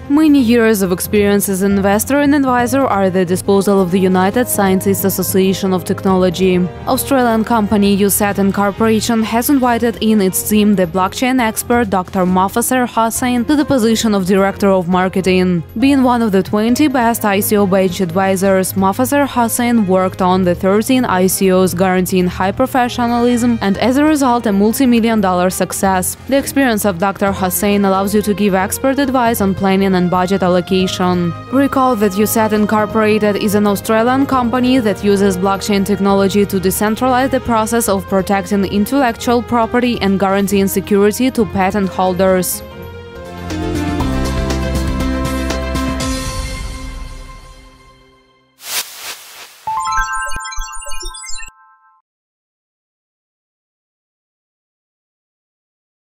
Many years of experience as an investor and advisor are at the disposal of the United Scientists Association of Technology. Australian company USAT Incorporated has invited in its team the blockchain expert Dr. Mofassair Hossain to the position of Director of Marketing. Being one of the 20 best ICObench advisors, Mofassair Hossain worked on the 13 ICOs guaranteeing high professionalism and as a result a multi-million-dollar success. The experience of Dr. Hossain allows you to give expert advice on planning and budget allocation. Recall that USAT Incorporated is an Australian company that uses blockchain technology to decentralize the process of protecting intellectual property and guaranteeing security to patent holders.